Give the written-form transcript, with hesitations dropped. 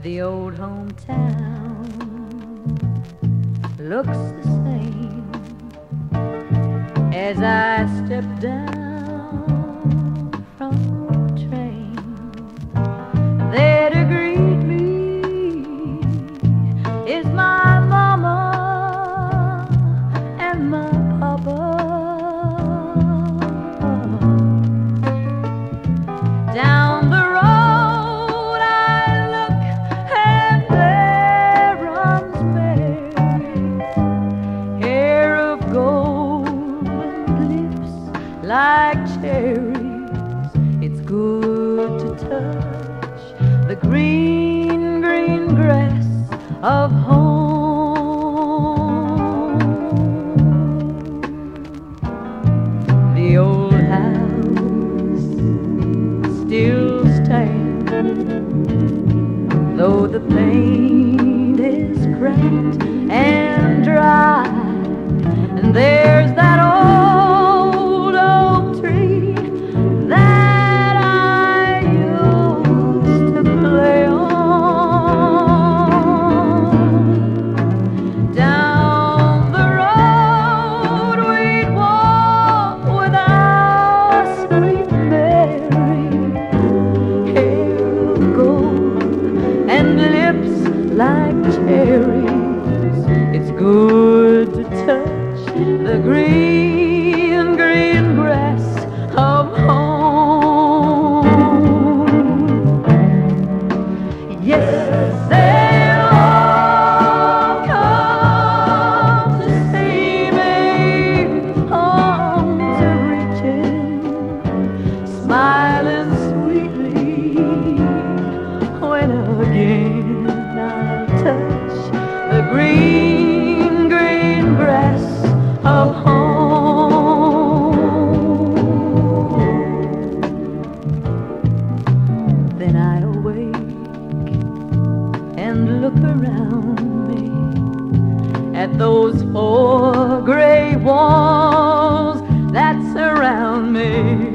The old hometown looks the same as I step down from the train. There to greet me is my mama and my papa. Down the road I look and there runs Mary, hair of gold, lips like cherries. It's good to touch the green, green grass of home. The old house still stands, though the paint is cracked and dry, and there's that old oak tree that I used to play on. Down the road we'd walk with our sweet Mary, hair of gold and lips like cherries. It's good to touch the green, green grass of home. Yes, they'll all come to see me, arms are reaching, smiling sweetly, when again I touch the green, green grass of home. Then I awake and look around me at those four gray walls that surround me.